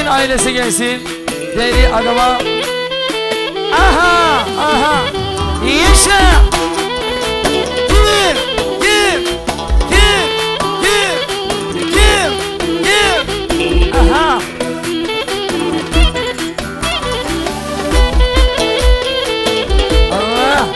Bütün ailesi gelsin. Değerli agama. Aha, aha. Yaşa. Gir, gir, gir, gir, gir, gir. Aha. Allah.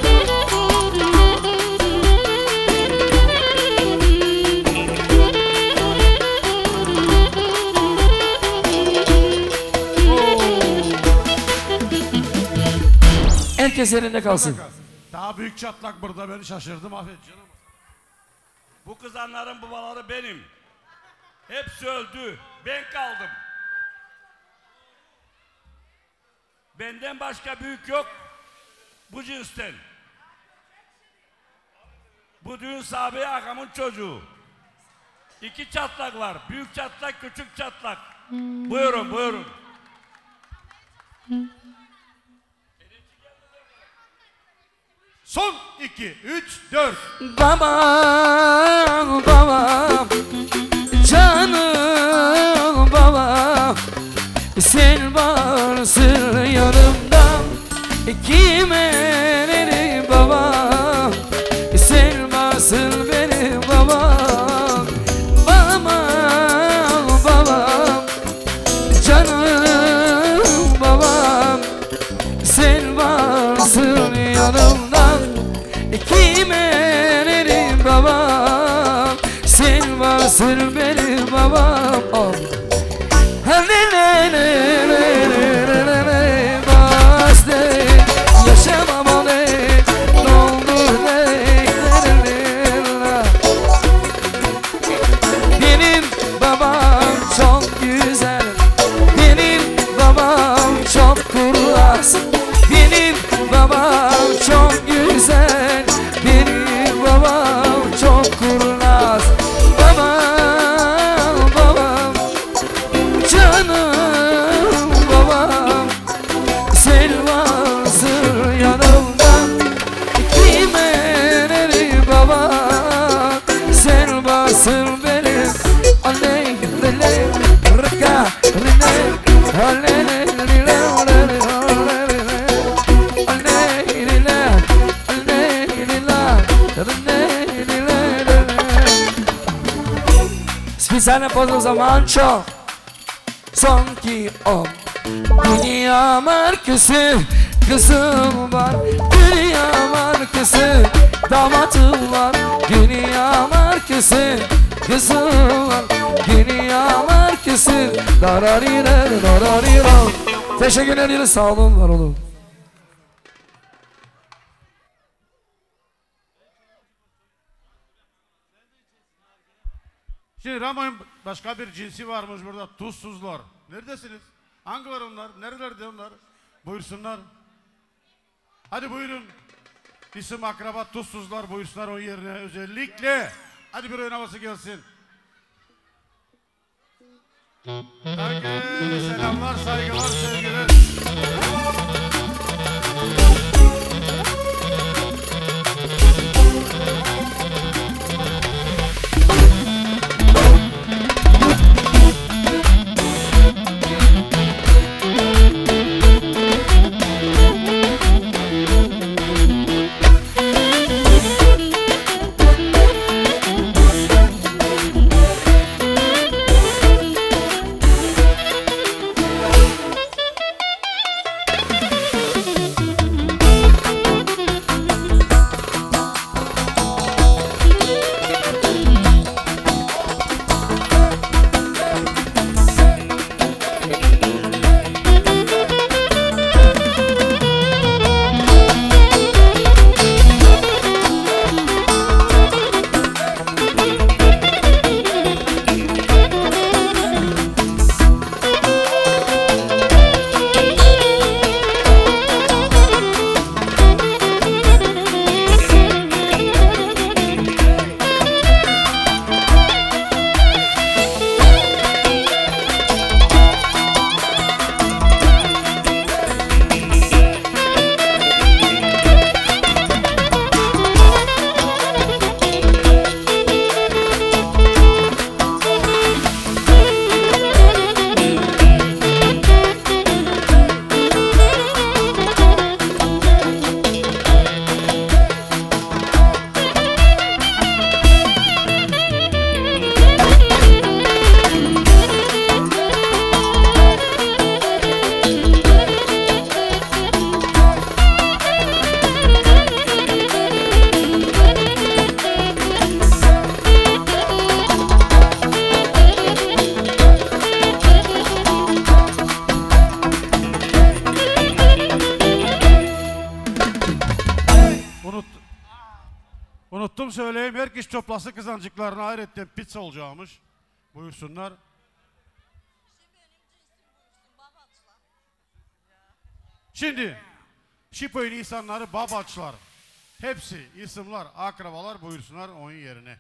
Herkes yerinde kalsın. Daha büyük çatlak burada, beni şaşırdım, affet canım. Bu kızanların babaları benim. Hepsi öldü. Ben kaldım. Benden başka büyük yok. Bu cinsten. Bu düğün sahibi ağamın çocuğu. 2 çatlak var. Büyük çatlak, küçük çatlak. Buyurun, buyurun. Son 2, 3, 4. Babam, babam, canım babam, sen varsın yanımda, kime ne babam, sen varsın benim babam. Babam, babam, canım babam, sen varsın yanımda, kime ne babam, sen varsın benim babam. Oh. Yaşamam onu, doldur benim babam çok güzel, benim babam çok kurnaz, benim babam çok güzel, benim babam çok kurnaz. Babam, babam, canım babam, sen varsın yanımda, kime ne babam, sen varsın benim. Oley, oley, rıka, oley, oley, Specjalne pozdrow za Mancho. Sanki o dünya markası kızım var, dünya markası damatım var, dünya markası kızım var, dünya markası dararira dararira. Teşekkür ederiz, sağ olun, var olun. Şimdi Ramo'nun başka bir cinsi varmış burada, tuzsuzlar. Neredesiniz? Hangi var onlar? Nerelerde onlar? Buyursunlar. Hadi buyurun. İsim akraba tuzsuzlar buyursunlar o yerine özellikle. Hadi bir oyun havası gelsin. Herkese selamlar, saygılar, sevgiler. Onu söyleyeyim. Her kişi toplası kızancıklarına hayretten pizza olacakmış. Buyursunlar. Şimdi Şipo'nun insanları babaçlar. Hepsi isimler, akrabalar buyursunlar onun yerine.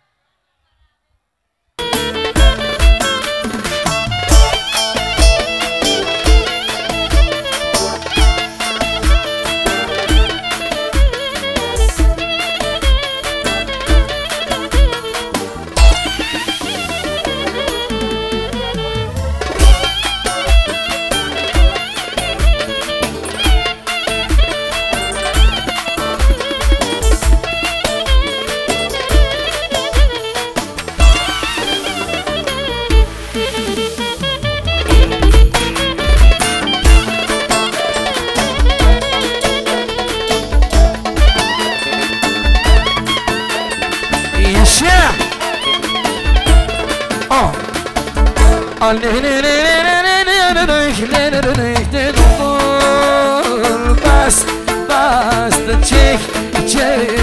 Bas, bas da çek, çek.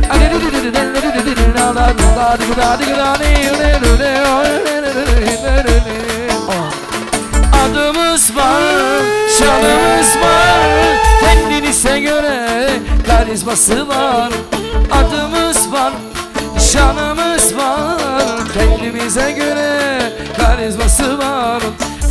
Adımız var, şanımız var, kendinize göre karizması var. Adımız var, şanımız var, kendimize göre karizması var.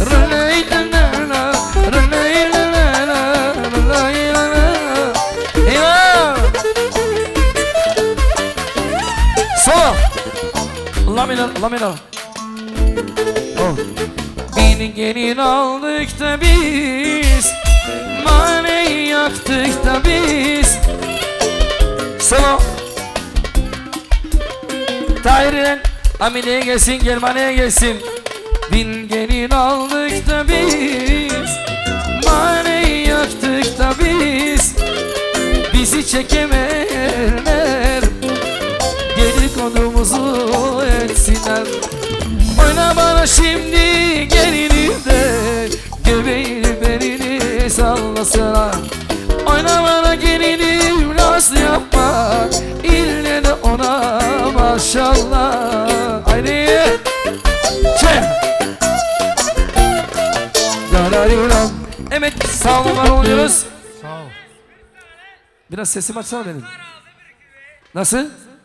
Solo la minor Bir gelin aldık da biz, maneyi yaktık da biz. Solo Tahir'den Amine'ye gelsin, Germane'ye gelsin. Bin gelin aldık da biz, maneyi yaktık da biz. Bizi çekemeyenler dedikodumuzu etsinler. Oyna bana şimdi gelini de, göbeğini belini sallasana. Oyna bana gelini nasıl yapma, ille de ona maşallah. Haydi çek. Evet, sağ olun, var oluyoruz. Sağ ol. Biraz sesim açsana benim. Nasıl?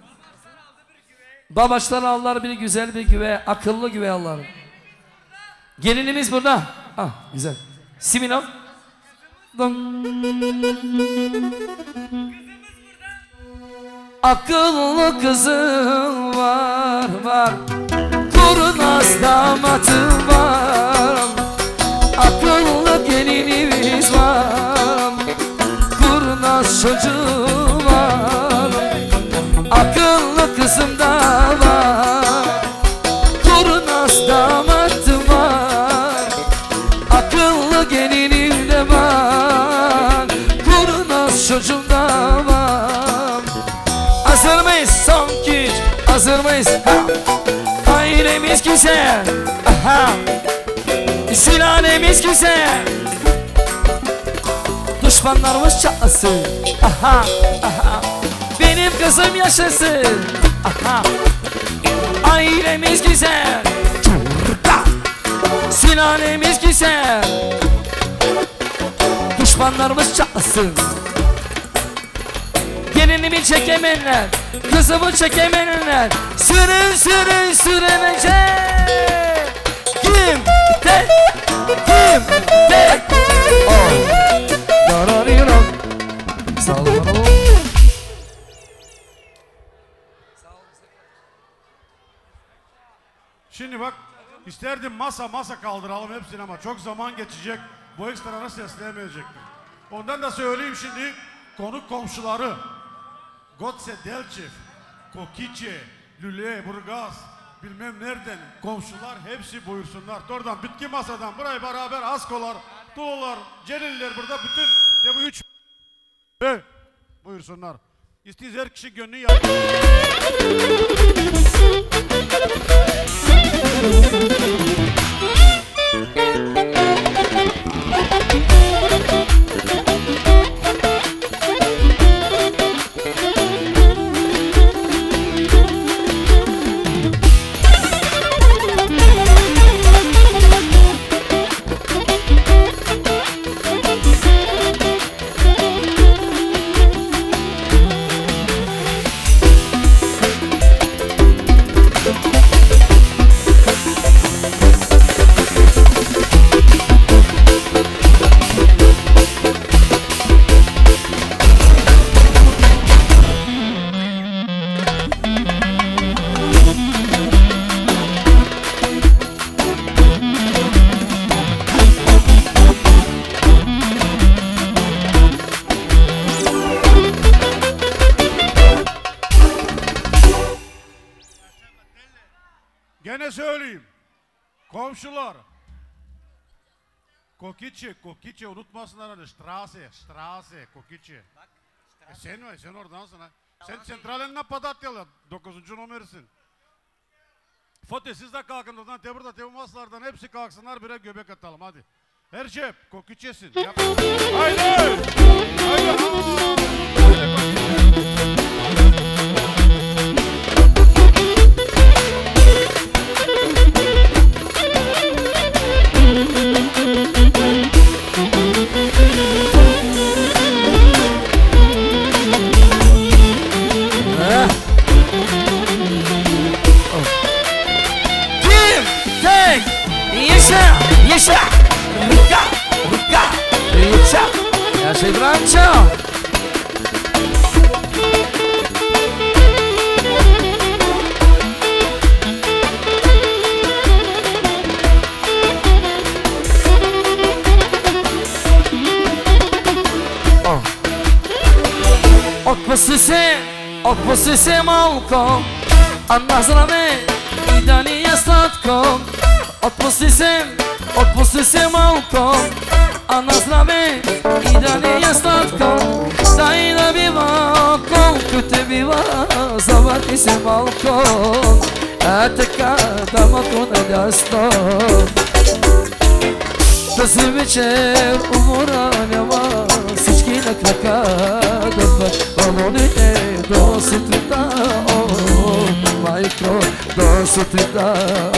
Babaçtan aldılar bir güzel bir güve, akıllı güve aldılar. Gelinimiz burada. Ah, güzel. Simino. Akıllı kızım var, var. Kurnaz damatım var. Akıllı gelinimiz var. Kurnaz çocuğu var. Akıllı kızım da var. Kurnaz damatım var. Akıllı gelinim de var. Kurnaz çocuğum da var. Hazır mıyız? Son güç. Hazır mıyız? Ha. Ailemiz güzel. Aha. Sülalemiz güzel. Düşmanlarımız çatlasın. Aha, aha. Benim kızım yaşasın. Aha. Ailemiz güzel. Sülalemiz güzel. Düşmanlarımız çatlasın. Gelinimi çekemeyenler, kızımı çekemeyenler, sürün sürün sürünecek. Kim tek, kim tek. Sağ olun. Şimdi bak, isterdim masa kaldıralım hepsini ama çok zaman geçecek. Bu ekstrana sesleyemeyecektim. Ondan da söyleyeyim şimdi, konuk komşuları Gotse Delçev, Kokiçe, Lüle, Burgaz, bilmem nereden komşular hepsi buyursunlar. Oradan bitki masadan burayı beraber Askolar, Tuğlar, Celiller burada bütün de bu üç buyursunlar. İstiyiz her kişi gönlü yapar. Gene söyleyeyim. Komşular. Kokiçi unutmasınlar hani. Strasse, Kokiçi. Sen oradansın ha. Sen sentralinden Padatyalı. 9. numarasın. Fatih siz de kalkın oradan. Tebrda Tevumaslardan hepsi kalksınlar. Bire göbek atalım hadi. Ercep Kokiçesin. Haydi. Haydi. Yaşa! Rıka! Yaşa! Yaşa İbrahim'ciğim! Отпусти малко, от назраме и да ни е сладко. Отпусти се малко, а на здраве и да ни е сладко. Дай да бива, колкото бива, завърти се малко. Така дамато надясно. Тази вечер умора няма, всички на крака дърпат балоните до сутринта. Майко, до сутринта.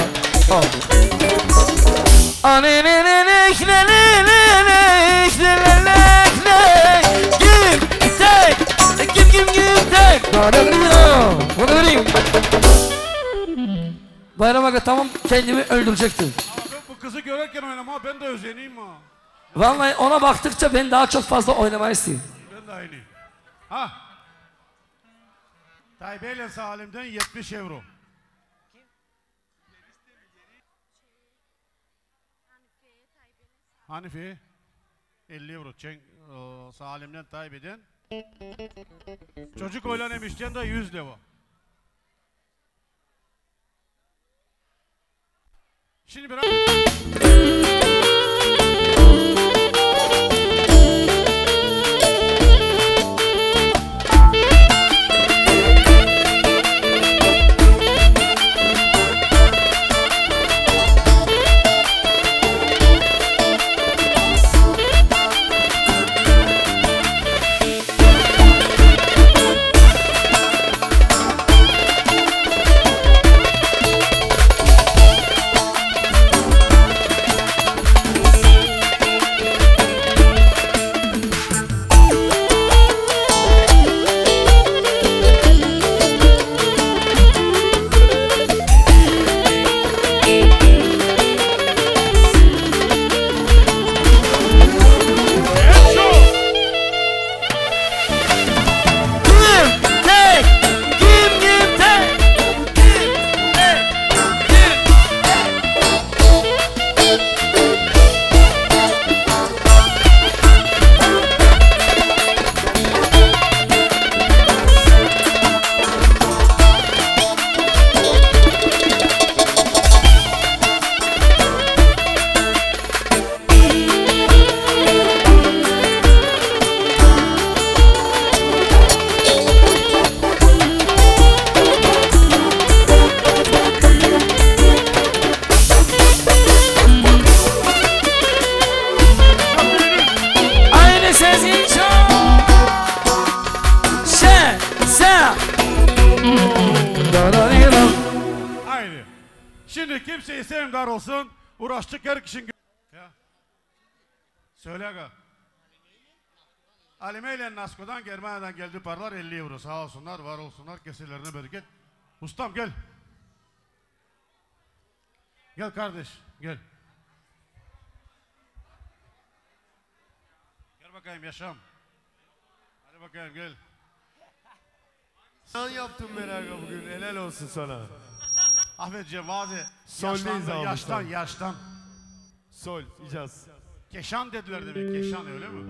Bayram Aga tamam kendimi öldürecektim. Bu kızı görürken oynama ben de özeneyim ha. Vallahi ona baktıkça ben daha çok fazla oynamayı istiyorum. Ben de aynıyım. Ha. Tayyip ile Salim'den 70 euro. Hanife 50 euro. Salim'den Tayyip'den. Çocuk oynamışken de 100 lira. Şimdi biraz... Şimdi kimseyi sevimdar olsun, uğraştık her kişinin... Ya. Söyle aga. Alime ile Nasko'dan, Germanya'dan geldi paralar 50 euro. Sağ olsunlar, var olsunlar, keselerine bereket. Ustam gel. Gel kardeş, gel. Gel bakayım yaşam. Hadi bakayım gel. Sen yaptın merakı bugün, helal olsun sana. Ahmetciğim vazi. Yaştan. Sol, icaz. Keşan dediler demek, Keşan öyle mi?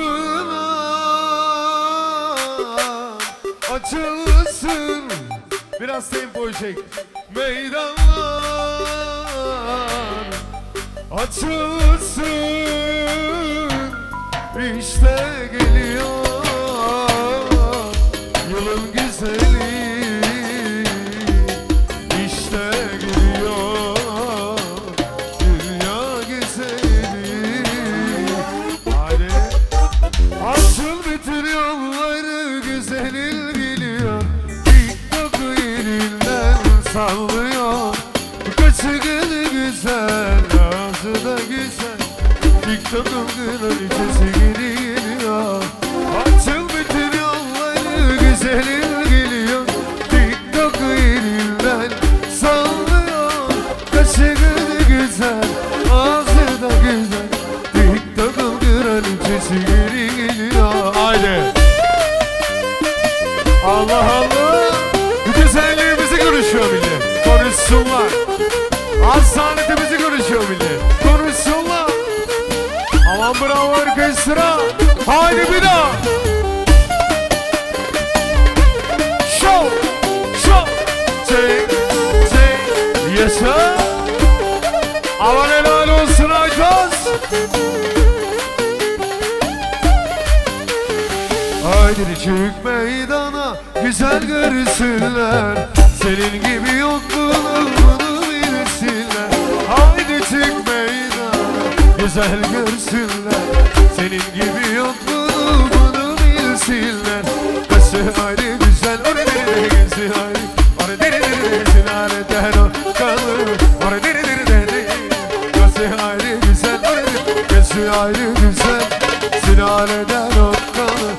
Kapılar açılsın, Biraz tempo çek. Meydanlar açılsın, işte geliyor yılın güzeli, işte geliyor dünya güzeli. Hadi açıl bütün yolları, güzelil geliyor, TikTok elinden sallıyor. Kaşı gülü güzel, ağzı da güzel, TikTok'un kraliçesi geliyor. Açıl bütün yolları, güzelil geliyor, TikTok elinden sallıyor. Kaşı gülü güzel, ağzı da güzel, TikTok'un kraliçesi geliyor. Haydi. Allah Allah. Güzelliğimizi konuşuyor millet. Konuşsunlar. Hastanetimizi konuşuyor millet. Konuşsunlar. Aman bravo orkestra. Haydi bir daha. Show. Show. Çek. Çek. Yaşa. Aman helal olsun Aytaz. Haydi çık meydana, güzel görsünler, senin gibi yok bunu bilsinler. Haydi çık meydana, güzel görsünler, senin gibi yok bunu bilsinler. Kaşı haydi güzel, oraya deri gelsin haydi, oraya deri gelsin hareden o kalır, oraya deri deri. Kaşı haydi güzel, oraya deri gelsin haydi güzel, sinareden o kalır.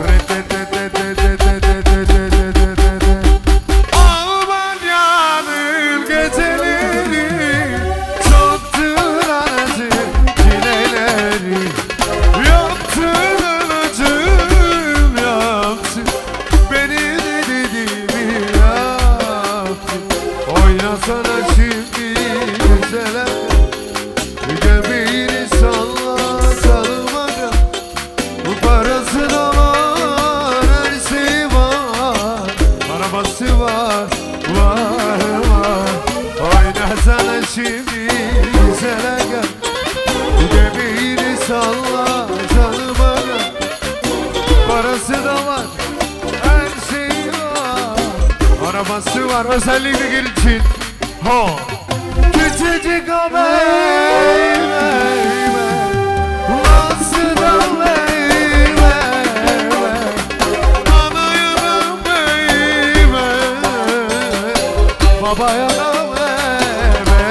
Almanya'nın geceleri çoktur acı çileleri, yaptın acım yaptın, beni dediğimi yaptın. Oynasana şimdi güzeler, göbeğini salla salmaca. Bu parası da var, her şeyi var, arabası var, var. Oynasana şimdi güzele gel, bu göbeğini salla canıma gel. Parası da var, her şeyi var, arabası var. Özellikle gel için ho. Küçücük o baby, nasıl da baby, ana yanım baby, baba yanım baby,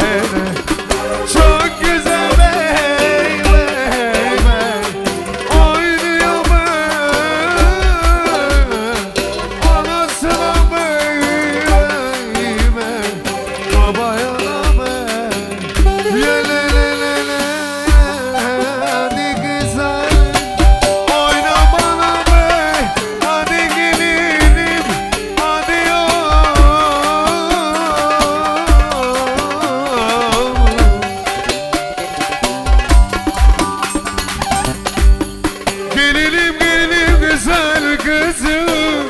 çok güzel baby, oynuyor baby, anasına baby, baba yanım baby, yelelelele. Hadi güzel oyna bana be, hadi gelinim, hadi gelinim gelinim güzel kızım.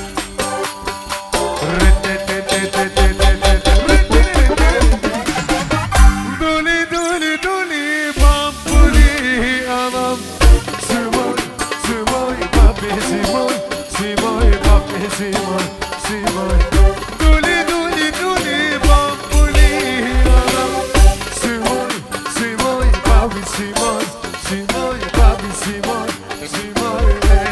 Doli doli doli pampuli anam, simoy simoy papi simoy, simoy papi simoy, simoy. Doli doli doli pampuli anam, simoy simoy papi simoy, simoy papi simoy, simoy.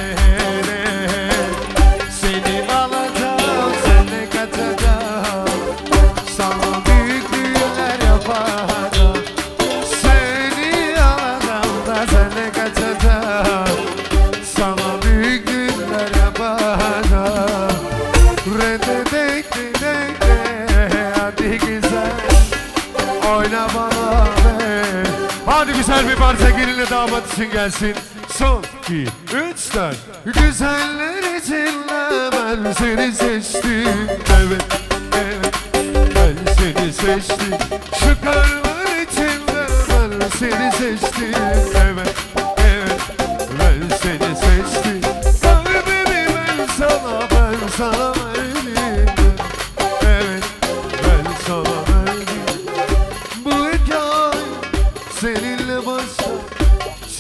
Seni alacağım, seninle kaçacağım, sana büyük düğünler yapacağım. Seni alacağım da seninle kaçacağım, sana büyük düğünler yapacağım. Rededekte hadi güzel oyna bana be. Hadi güzel bir parça gelinle damat için gelsin. Son 2, 3, 4. Güzeller içinde ben seni seçtim. Evet, evet, ben seni seçtim. Şu karlar içinde ben seni seçtim. Evet, evet, ben seni seçtim. Kalbimi ben sana verdim.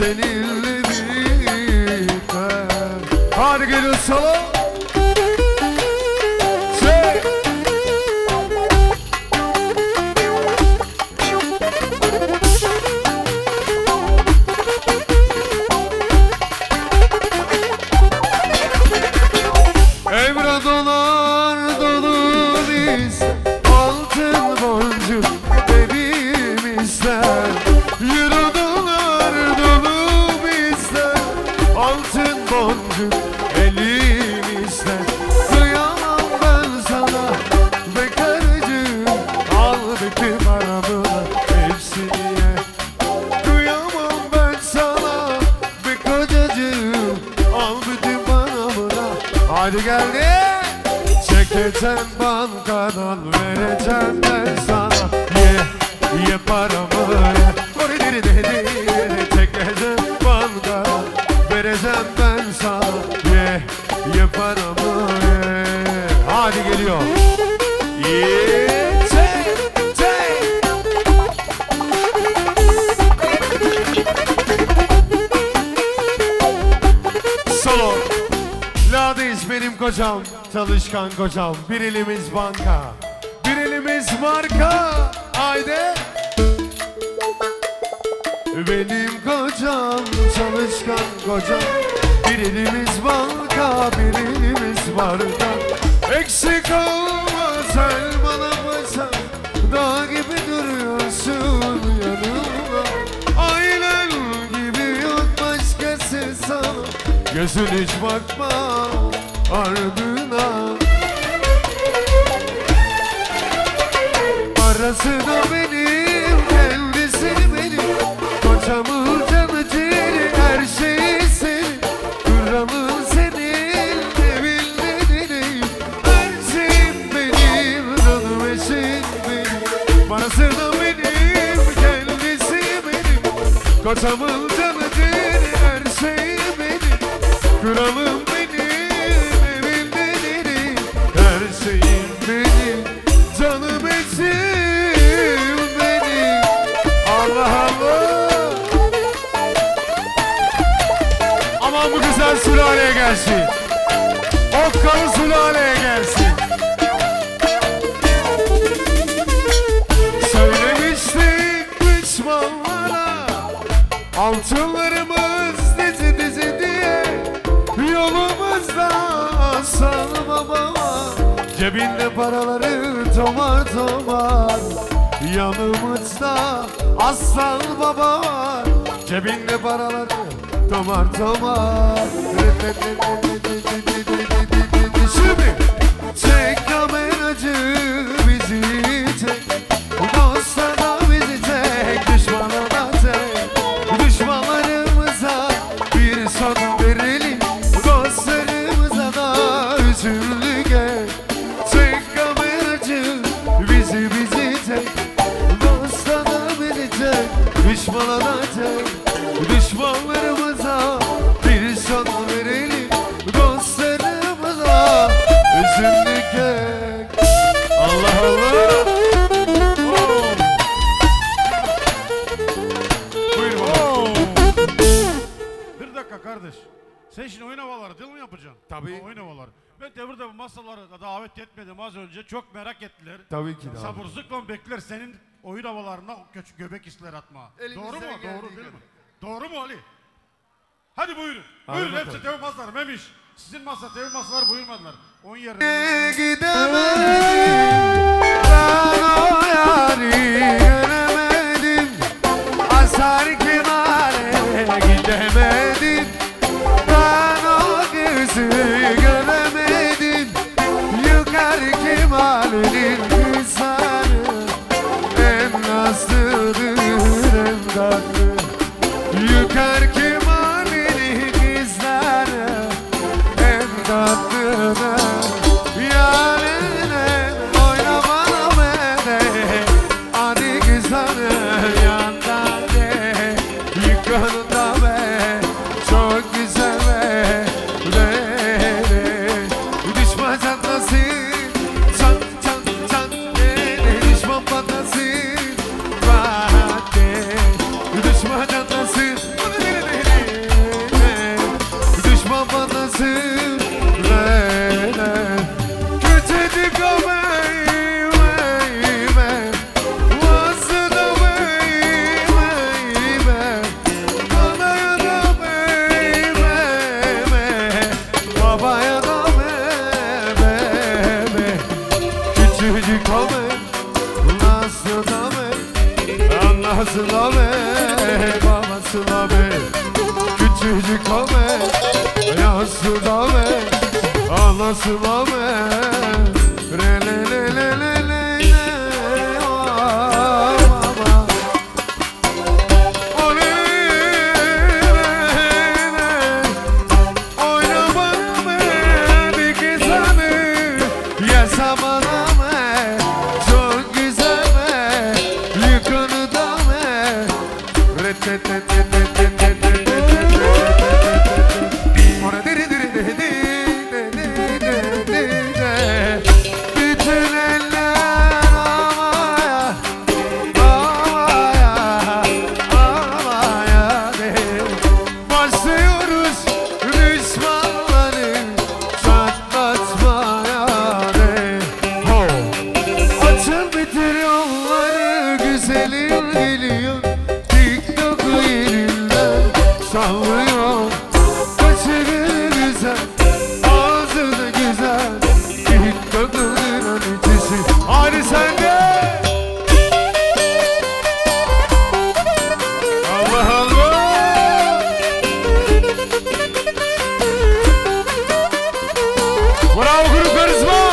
seninle birlikte. Hadi geliyor solo. Emre dolar dolu biz, altın boncuk evimizden. Euro dolar dolu bizden, altın boncuk elimizden. Kıyamam ben sana bekarcığım, al bütün paramı hepsini ye. Kıyamam ben sana bekarcığım, al bütün paramı. Hadi geldi. Çekeceğim bankadan, vereceğim ben sana. Ye paramı ye. Çekeceğim bankadan, vereceğim ben sana. Ye paramı ye. Hadi geliyor. Solo. Lades benim kocam, çalışkan kocam. Bir elimiz banka, bir elimiz marka. Haydi. Benim kocam, çalışkan kocam. Bir elimiz banka, bir elimiz marka. Eksik olma sen bana paşa, dağ gibi duruyorsun yanımda. Ailen gibi yok başkası sana, gözün hiç bakma ardına. Parası da benim, kendisi benim. Kocamın canı ciğeri, her şeyi senin. Kuramın senin, evin dediğin. Her şeyim benim, canım eşim benim. Parası da benim, kendisi benim. Kocamın canı ciğeri, her şeyi benim. Kralım benim, evim benim, her şeyim benim, canım eşim benim. Allah Allah. Aman bu güzel sülaleye gelsin, okkalı sülaleye gelsin. Söylemiştik düşmanlara, altınlarımız dizi dizi diye. Yolumuzda aslan baba var, cebinde paraları tomar tomar. Yanımızda aslan baba var, cebinde paraları tomar tomar. Şimdi çek kameracı bizi çek, dosta da bizi çek, düşmana da çek. Düşmanlarımıza bir son verelim, dostlarımıza da üzüldük et. Çek kameracı bizi çek, dosta da bizi çek, düşmana da çek. Düşmanlarımıza bir son verelim, dostlarımıza üzüldük et. Allah Allah. Buyur baba. Bir dakika kardeş. Sen şimdi oyun havaları değil mi yapacaksın? Tabii. Oyun havaları. Ben devirde bu masalara da davet etmedim az önce. Çok merak ettiler. Tabii ki de. Sabırsızlıkla bekler senin oyun havalarına göbek isler atma. Elimizden Doğru mu? geldiği Doğru değil mi? kadar. Doğru mu Ali? Hadi buyurun. Hadi Buyurun bakalım. hepsi dev masalar. Memiş. Sizin masa dev masalar buyurmadılar. Oyun yerine. Gidemedim, ben o yari göremedim. Asar kimale gidemedim, ben o kızı göremedim. Yukarı kimalenin kızları, en nazlıdır en tatlı. Yukarı kimalenin kızları, en tatlıdır. Yarine oynama babasına ver, babasına ver. Küçücük Ahmet yasına ver, anasına ver. Re le le le le le le baba. O le le oyna bana be bir güzeli yaşamana be çok güzel be yukarıda be re te te te te te te te te ona diri diri diri diri diri diri bütün eller havaya havaya havaya de başlıyoruz düşmanları çatlatmaya de ho açıl bitir yolları güzelim geliyor TikTok yerinden sallıyor kaçırır güzel ağzını güzel TikTok'un öncesi hadi sen de Allah Allah bravo grup karizma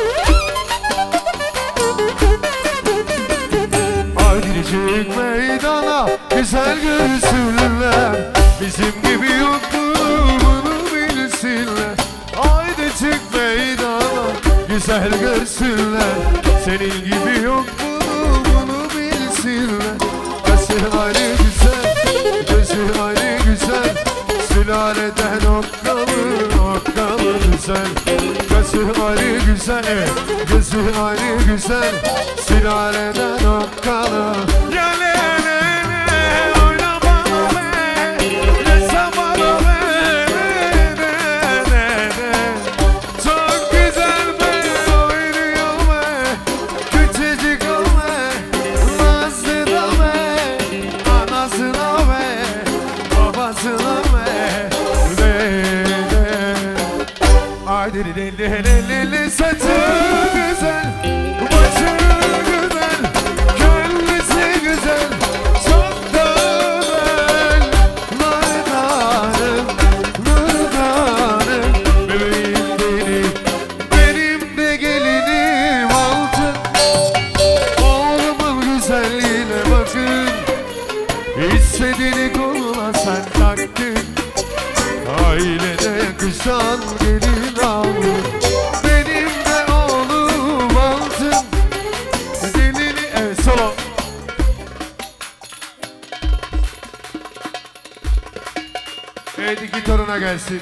haydi çık meydana güzel görsünler bizim gibi yoktur bunu bilsinler haydi çık meydana güzel görsünler senin gibi yok bunu bilsinler gözü ayrı güzel gözü ayrı güzel sülaleden okkalı güzel gözü ayrı güzel evet gözü ayrı güzel sülaleden okkalı ya le le le oyna bana be yaşamana be çok güzel be oynuyor be küçücük be nazlıda be anasına be babasına be haydi le le le le le saçı güzel başı güzel kendisi güzel çok da güzel mırdanım bebeğim benim de gelinim altın oğlumun güzelliğine bakın istediğini koluna sen taktın ailede yakışan gelin aldın benim de oğlum altın gelini evet solo evet iki toruna gelsin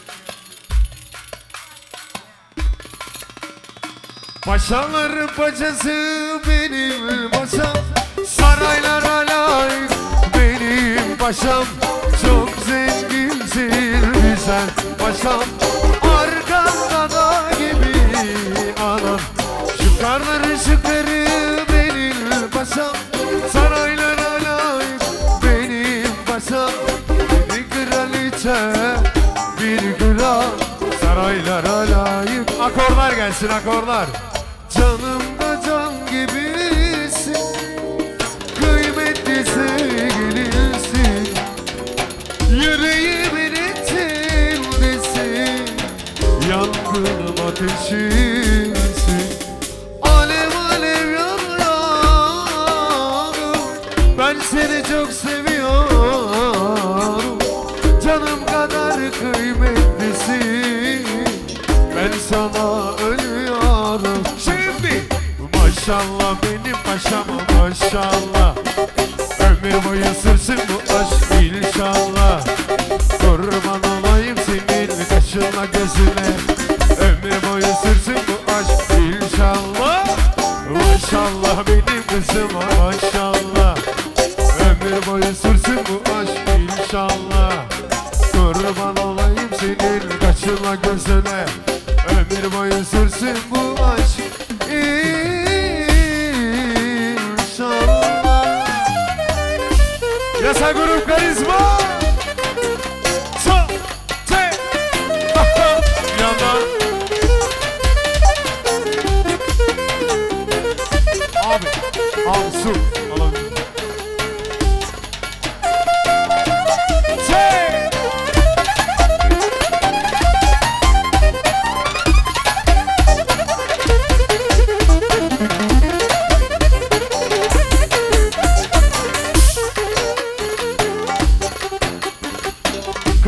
paşaların paşası benim paşam saraylara layık benim paşam çok zenginsin güzel paşam arkanda da gibi anam şu karnları şıkları benim paşam saraylara layık benim paşam bir kraliçe bir kral saraylara layık akorlar gelsin akorlar canımda can gibisin kıymetli sevgilisin yüreğimin içindesin yangınım ateşimsin alev alev yanıyorum ben seni çok seviyorum canım kadar kıymetlisin ben sana ölüyorum şimdi maşallah benim paşama maşallah ömür boyu sürsün bu aşk inşallah kurban olayım senin kaşına gözüne ömür boyu sürsün bu aşk inşallah maşallah benim kızıma maşallah ömür boyu sürsün bu aşk inşallah kurban olayım senin kaşına gözüne ömür boyu sürsün bu aşk inşallah Yasa grup karizma so te yandan abi su alabilirim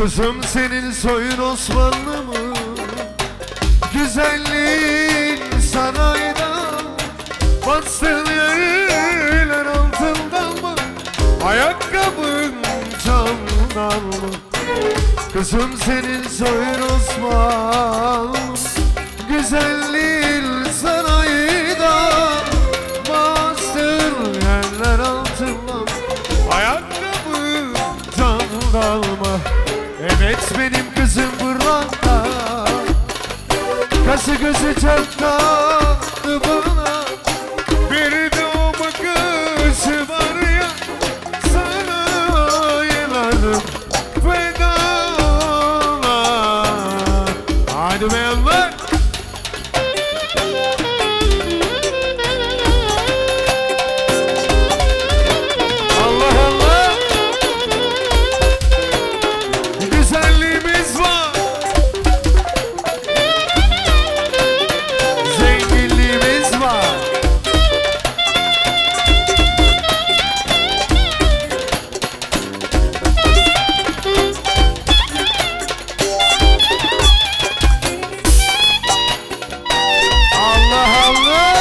Kızım senin soyun Osmanlı mı? Güzelliğin sarayda, bastığın yerler altından mı? Ayakkabın camdan mı? Kızım senin soyun Osmanlı, güzelliğin sarayda, bastığın yerler altından, ayakkabın camdan mı? Evet benim kızım burada, kaşı gözü çok tatlı bana. Bir de o bakışı var ya, sana yıllarım feda. Hadi beyanlar. Allah Allah. Güzelliğimiz var, zenginliğimiz var. Allah Allah.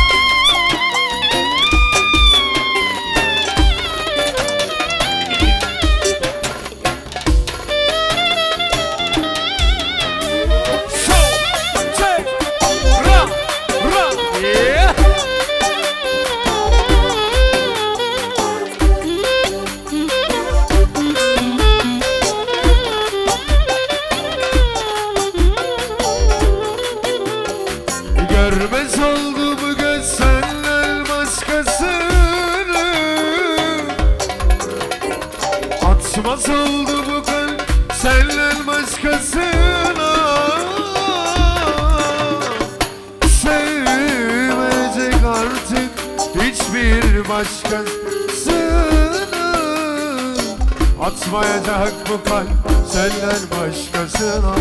Görmez oldu bu göz senden başkasını, atmaz oldu bu kalp senden başkasına. Sevmeyecek artık hiçbir başkasını, atmayacak bu kalp senden başkasına.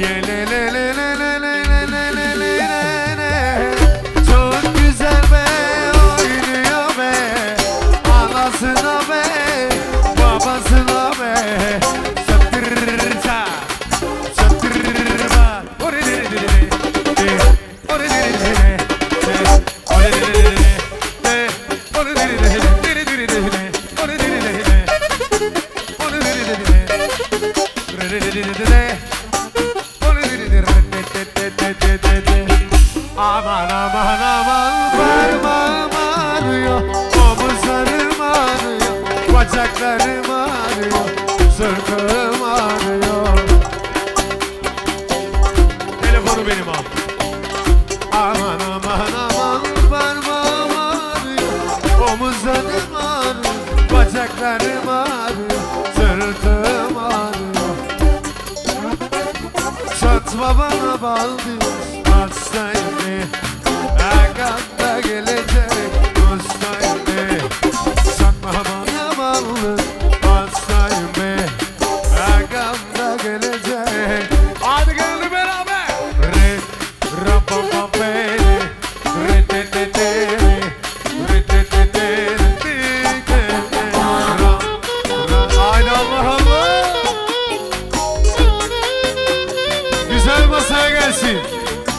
Çok güzel be, oynuyor be, anasına be, babasına be. Çatırca, çatırma. Aman aman aman, parmağım ağrıyor, omuzlarım ağrıyor, bacaklarım ağrıyor, sırtım ağrıyor. Telefonu benim al. Aman aman aman, parmağım ağrıyor, omuzlarım ağrıyor, bacaklarım ağrıyor, sırtım ağrıyor. Çatma bana baldır, hastayım, akanda gelecek ustayım. Çatma bana baldır, hastayım, akanda gelecek. Hadi gelin beraber. Re, ra pa pa pe, re te te te, re te te te, re te te, ra, ra. Haydi Allah Allah. Güzel masaya gelsin.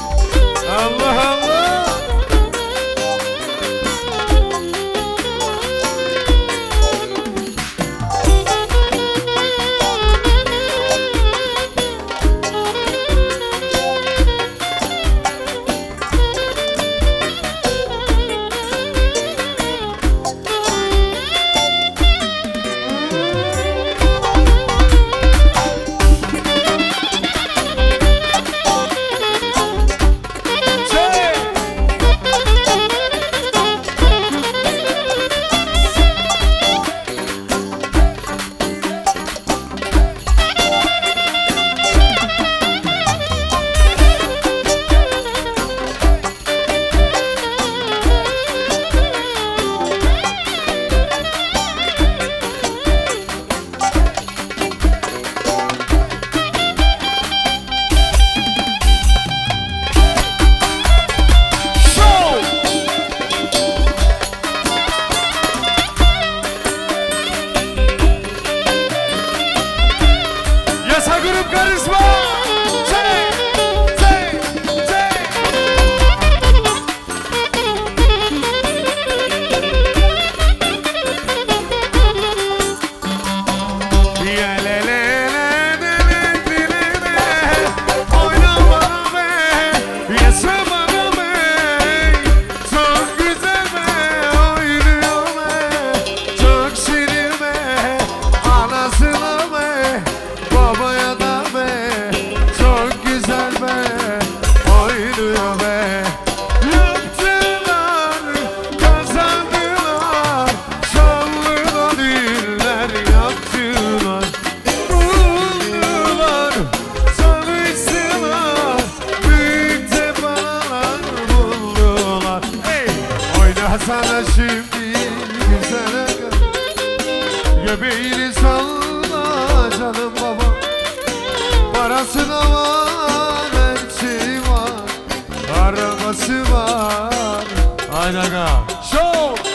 Sana şimdi güzel akar. Göbeğini salla canım baba. Parası da var, her şeyi var. Arabası var. Aynen aga. Show!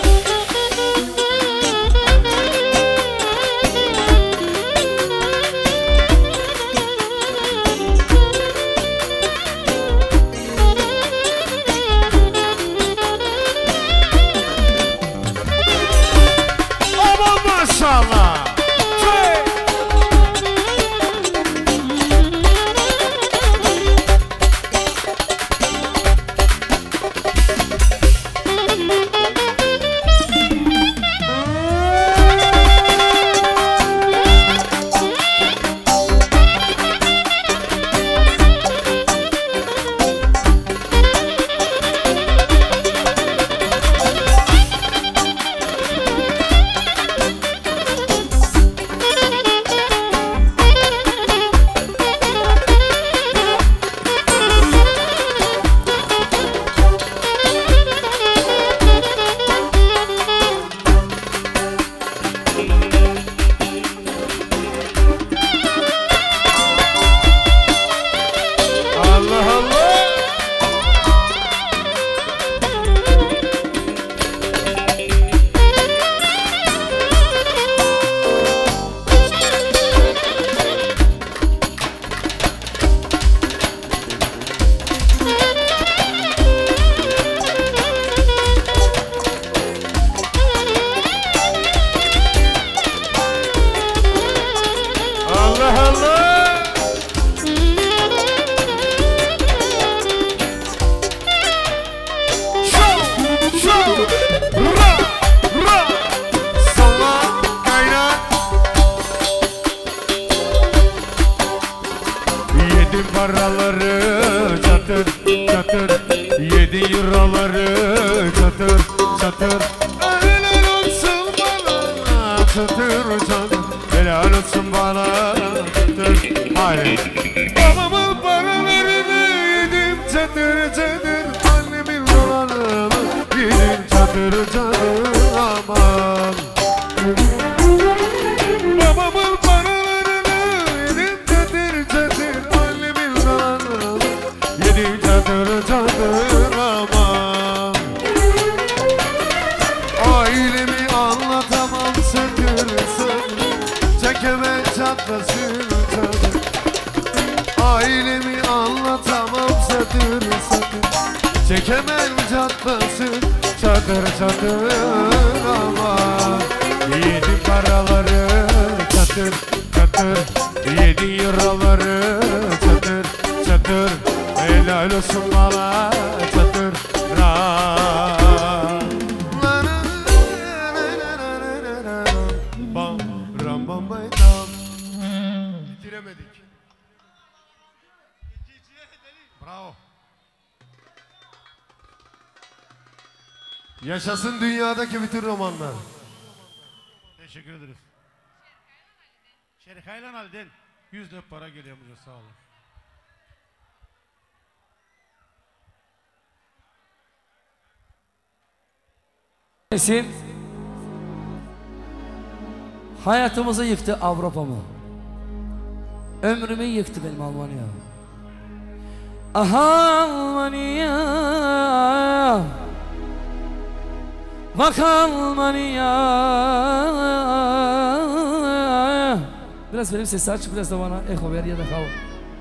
Maşallah. Paraları çatır çatır, 7 euroları çatır çatır. Helal olsun bana çatır çatır, helal olsun bana çatır. Hayır. Babamın paralarını yedim çatır çatır, annemin dolarını yedim çatır çatır aman. Babamın paralarını yedim çatır çatır, çadır çadır aman. Ailemi anlatamam satır satır, çekemem çatlasın çadır. Ailemi anlatamam satır satır, çekemem çatlasın çadır çadır aman. 7 paraları çatır çatır, 7 euroları çatır çatır, helal olsun bana çatır ram. Bam ram bam bayram. Bitiremedik. Bravo. Yaşasın dünyadaki bütün romanlar. Teşekkür ederiz. Şerikaylan Ali'den 100 lira para geliyor bize, sağ olun. Hayatımızı yıktı Avrupa mı? Ömrümü yıktı benim Almanya. Aha Almanya, bak Almanya. Biraz benim sesi aç, biraz da bana eko ver ya da kal.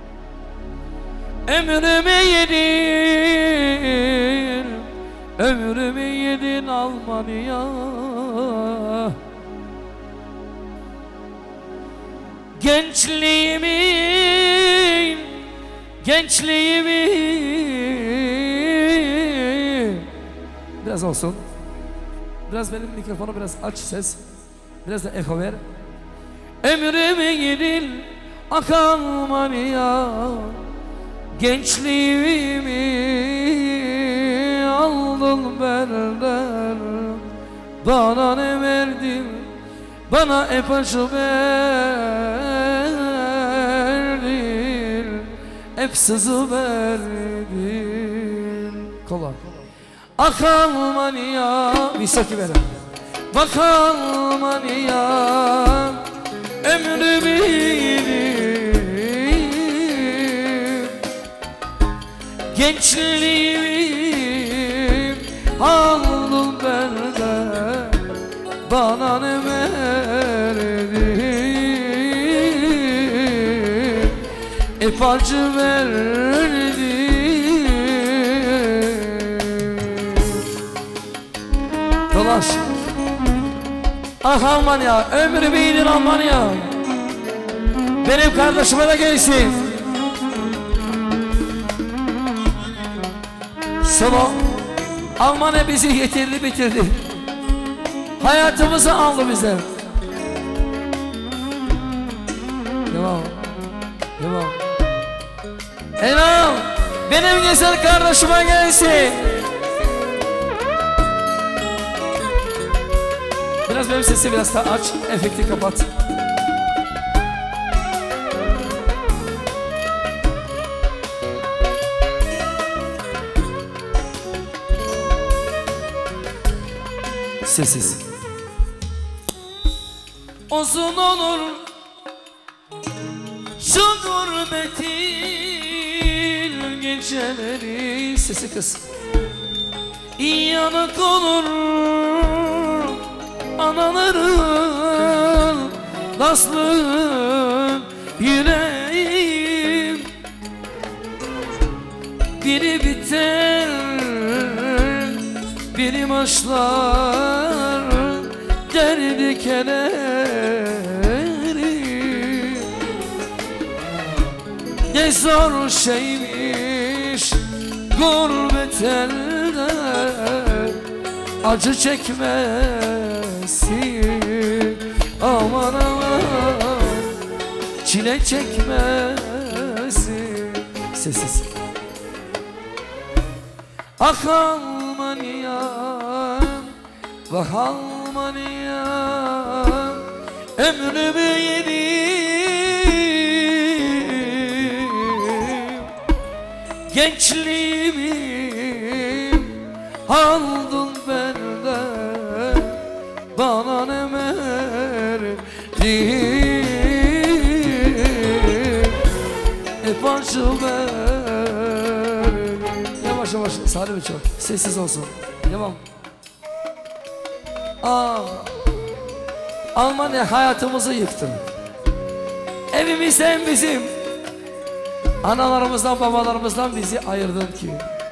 Ömrümü yedin, ömrümü yedin Almanya. Gençliğimi biraz olsun. Biraz benim mikrofonu biraz aç ses. Biraz da eko ver. Ömrümü yedin ak Almanya. Gençliğimi aldın benden. Bana ne verdin? Bana hep acı verdin, hep sızı verdin. Kolay. Ah Almanya, bir sökü verin. Bak Almanya, ömrü benim, gençliğimi aldın benden, bana ne verdin, hep acı verdin. Dolaş. Ah Almanya, ömrü benim Almanya, benim kardeşime de gelsin. Solo, Almanya bizi yetirdi bitirdi, hayatımızı aldı bizden. Devam, devam. Helal, benim güzel kardeşime gelsin. Biraz benim sesi biraz daha aç, efekti kapat. Sessiz. Uzun olur şu gurbetin geceleri, sesi kız. Yanık olur anaların naslı yüreğim, biri biter biri başlar derdi kederi. Ne zor şeymiş gurbet elde acı çekmesi, aman aman çile çekmesi. Sessiz. Ah Almanya, bak Almanya, ömrümü yedim, gençliğimi aldın benden, bana ne verdin, hep acı verdin. Yavaş yavaş Salim çok sessiz olsun. Devam. Almanya hayatımızı yıktı. Evimizden bizim, analarımızdan babalarımızdan bizi ayırdın ki.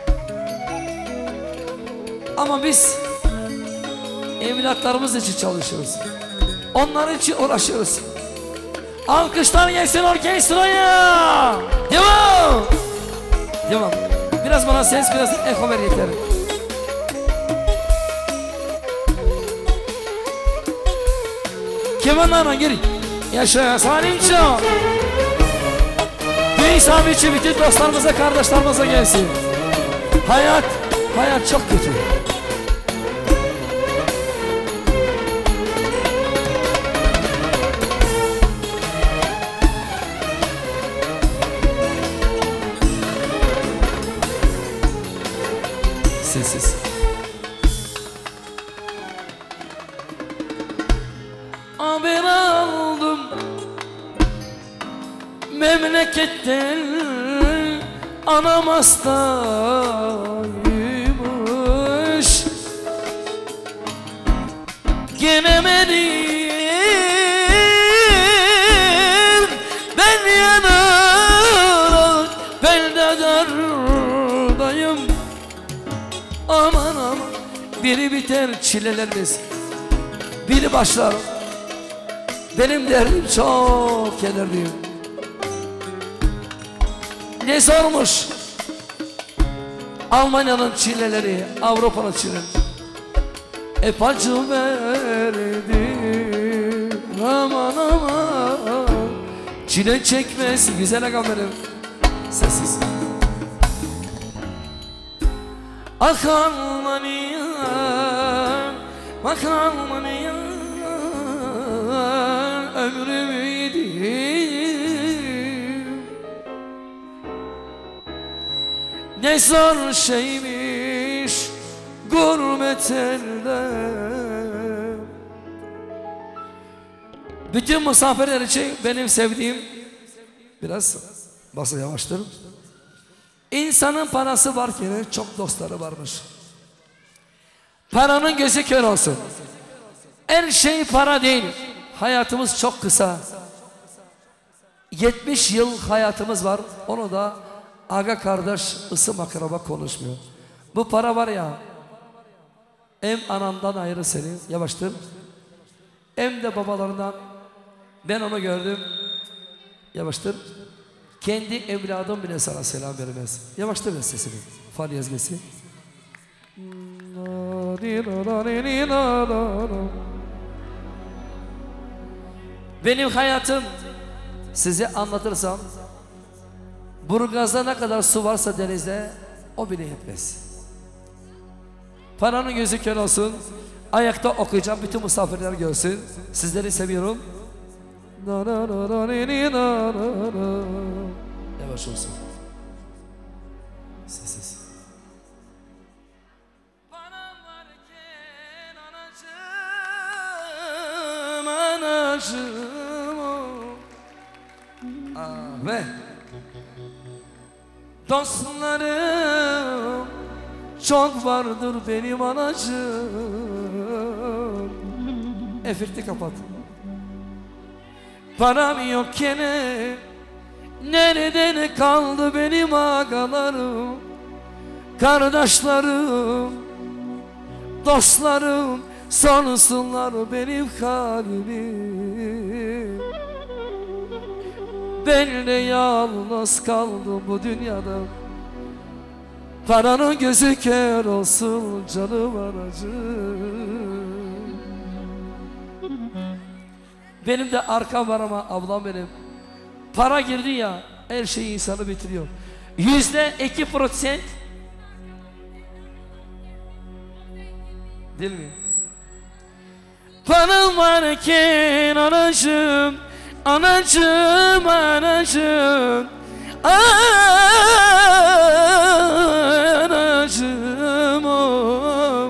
Ama biz evlatlarımız için çalışıyoruz. Onlar için uğraşıyoruz. Alkışlar gelsin orkestraya. Devam. Devam. Biraz bana ses, biraz eko ver yeter. Kemanlarla gir. Yaşa Salimço. Güneş abi için bütün dostlarımıza, kardeşlerimize gelsin. Hayat çok kötü. Sessiz. Haber aldım memleketten, anam hastaymış, gelemedim ben yanarak belde dardayım. Aman aman, biri biter çilelerimiz, biri başlar. Benim derdim çok kederliyim. Ne zormuş Almanya'nın çileleri, Avrupa'nın çileleri. Hep acı verdi, aman aman çile çekmesi. Güzel agam benim. Sessiz. Ah Almanya, bak Almanya, ömrümü yedim, ne zor şeymiş yeterler. Bütün misafirler için benim sevdiğim, biraz bası yavaştır. İnsanın parası varken çok dostları varmış. Paranın gözü kör olsun. Her şey para değil. Hayatımız çok kısa. 70 yıl hayatımız var. Onu da aga kardeş, ısım akraba konuşmuyor. Bu para var ya, hem anandan ayrı seni, yavaştır, hem de babalarından. Ben onu gördüm, yavaştır. Kendi evladım bile sana selam vermez. Yavaştır ve sesini. Fal yazgısı. Benim hayatım size anlatırsam, Burgaz'da ne kadar su varsa denizde o bile yetmez. Paranın gözü kör olsun. Ayakta okuyacağım, bütün misafirler görsün. Sizleri seviyorum. Yavaş olsun. Sessiz. Param varken anacığım ve dostlarım çok vardır benim anacığım. Efirti kapat. Param yokken nereden kaldı benim agalarım, kardeşlerim, dostlarım, sorsunlar benim halimi. Ben de yalnız kaldım bu dünyada. Paranın gözü kör olsun canım anacığım. Benim de arkam var ama ablam benim. Para girdi ya, her şeyi insanı bitiriyor. %2% değil mi? Param varken anacığım, anacığım, anacığım, anacığım, oh.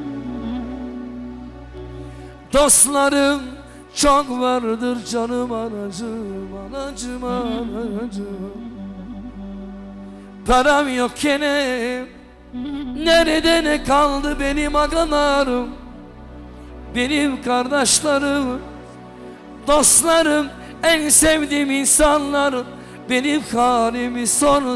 Dostlarım çok vardır canım anacığım, anacığım, anacığım. Param yokken nereden kaldı benim agalarım, benim kardeşlerim, dostlarım, en sevdiğim insanlar, benim halimi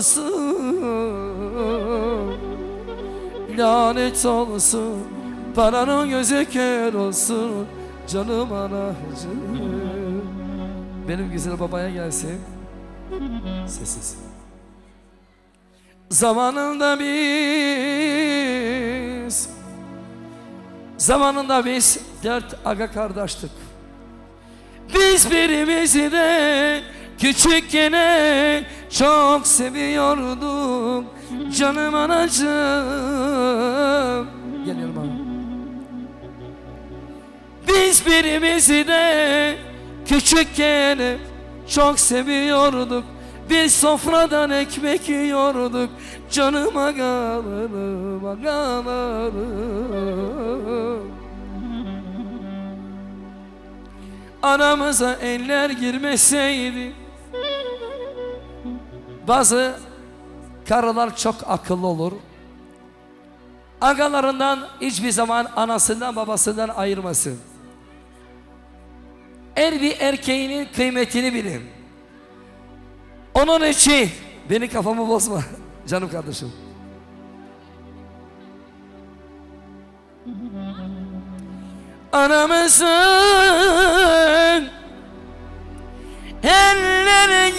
sorsun. Lanet olsun, paranın gözü kör olsun canım anacığım. Benim güzel babaya gelsin. Sessiz. Zamanında biz 4 aga kardeştik. Biz birbirimizi de küçükken çok seviyorduk canım anacığım. Geliyorum abi. Biz birbirimizi de küçükken çok seviyorduk. Biz sofradan ekmek yiyorduk canım agalarım, agalarım. Aramıza eller girmeseydi. Bazı karılar çok akıllı olur. Agalarından hiçbir zaman anasından babasından ayırmasın. Her bir erkeğinin kıymetini bilin. Onun için beni kafamı bozma canım kardeşim. Aramızın eller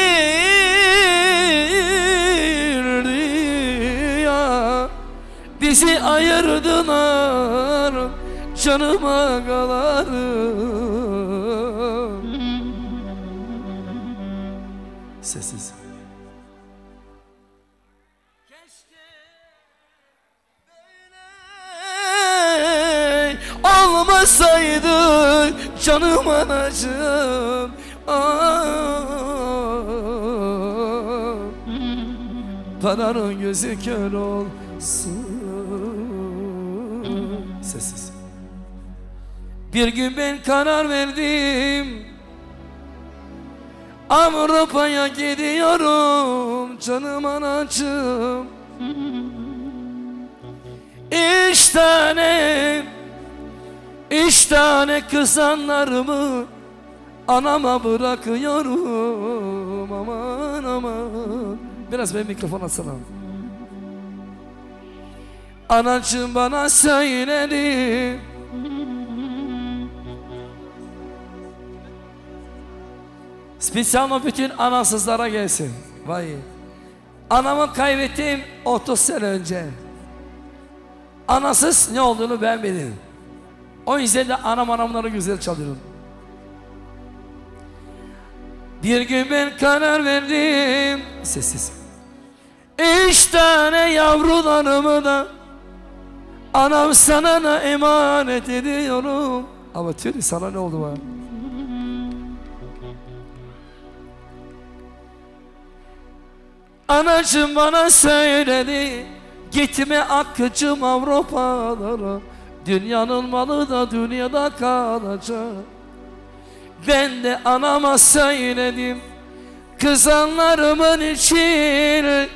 girdi ya, bizi ayırdılar canım agalarım. Sessiz. Olmasaydı canım anacığım, paranın gözü kör olsun. Sessiz. Bir gün ben karar verdim, Avrupa'ya gidiyorum canım anacığım. 3 tane kızanlarımı anama bırakıyorum. Aman aman. Biraz benim mikrofon atsana. Anacığım bana söyledi, spesialno bütün anasızlara gelsin. Vay. Anamı kaybettim 30 sene önce. Anasız ne olduğunu ben bilirim. O yüzden de anamları güzel çalıyorum. Bir gün ben karar verdim. Sessiz. 3 tane yavrularımı da anam sana da emanet ediyorum. Ama Tülay sana ne oldu bana? Anacığım bana söyledi, gitme akıcım Avrupalara, dünyanın malı da dünyada kalacak. Ben de anama söyledim, kızanlarımın için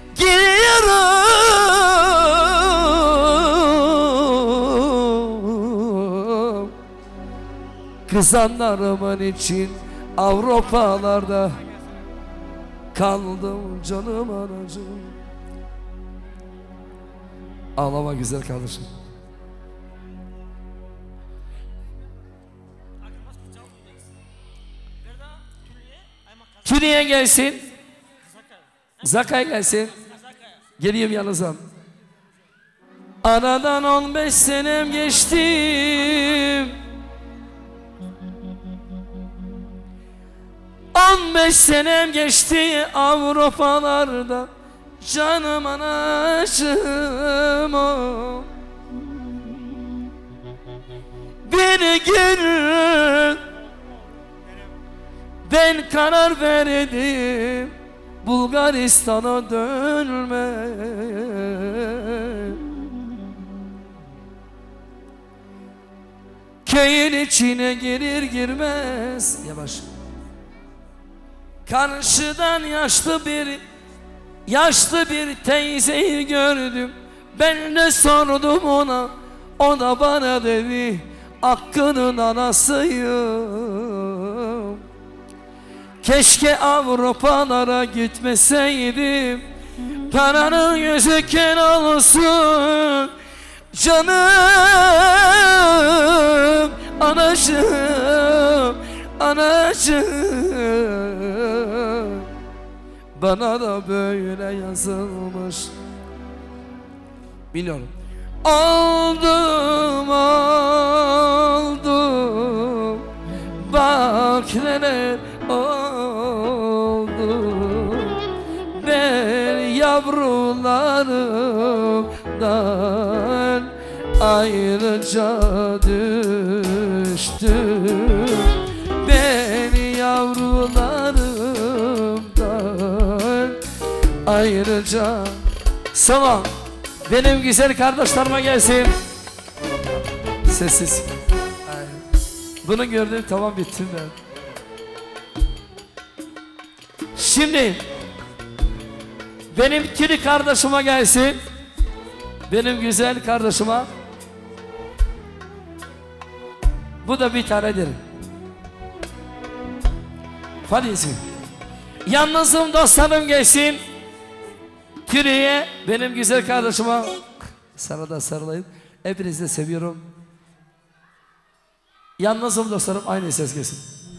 gidiyorum. Kızanlarımın için Avrupalarda kaldım canım anacığım. Ağlama güzel kardeşim. Tülay'a gelsin. Zakay gelsin. Geleyim yanınıza. Aradan 15 senem geçti. 15 senem geçti Avrupalarda canım anacığım o. Bir gün ben karar verdim Bulgaristan'a dönme. Köyün içine girer girmez yavaş, karşıdan yaşlı bir teyzeyi gördüm. Ben de sordum ona, o da bana dedi, Hakkı'nın anasıyım. Keşke Avrupalara gitmeseydim, paranın yüzü kör olsun canım anacığım, anacığım. Bana da böyle yazılmış. Biliyorum. Oldum bak neler oldu. Ben yavrularımdan ayrıca düştüm. Ben yavrularımdan ayrıca. Sana benim güzel kardeşlerime gelsin. Sessiz. Bunu gördüm, tamam, bittim ben. Şimdi benim kiri kardeşime gelsin. Benim güzel kardeşime. Bu da bir tanedir. Fadisi. Yalnızım dostlarım gelsin. Kiri'ye, benim güzel kardeşime. Sana da sarılayım. Hepinizi de seviyorum. Yalnızım dostlarım, aynı ses gelsin.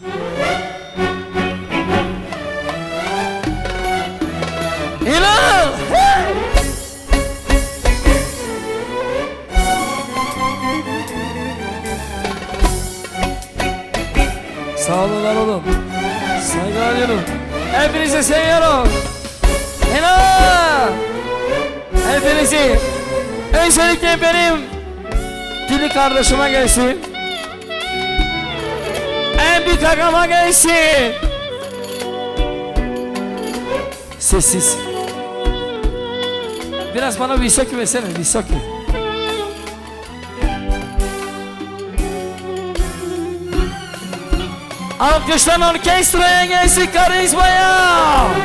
İlan! Hey! Sağ olun oğlum. Saygılar ediyorum. Hepinizi seviyorum. Helal! Hepinizi. Öncelikle benim dili kardeşime gelsin. En büyük agama gelsin. Sessiz. Biraz bana Visaki versene, Visaki. Alkışlar orkestraya gelsin karizmaya.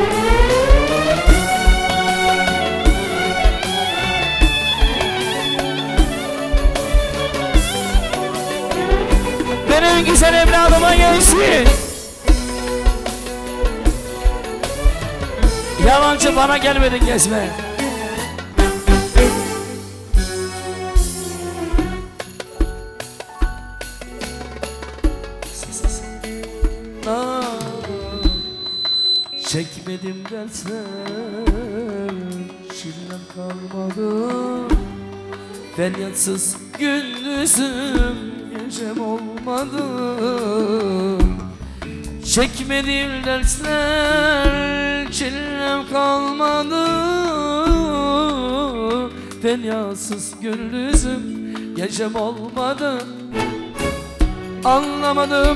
Benim güzel evladıma gelsin. Yalancı bana gelmedin gezme. Çekmedim dersen çilem kalmadı. Feryatsız gündüzüm gecem olmadı. Çekmedim dersler çilem kalmadı. Feryatsız gündüzüm gecem olmadı. Anlamadım